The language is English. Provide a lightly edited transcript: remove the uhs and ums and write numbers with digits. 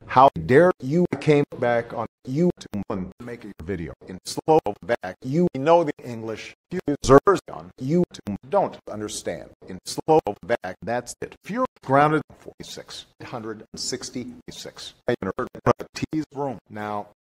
How dare you came back on YouTube and make a video in Slovak? You know the English. You deserve on YouTube. Don't understand. In Slovak, that's it. If you're grounded 46, 166. T's room. Now,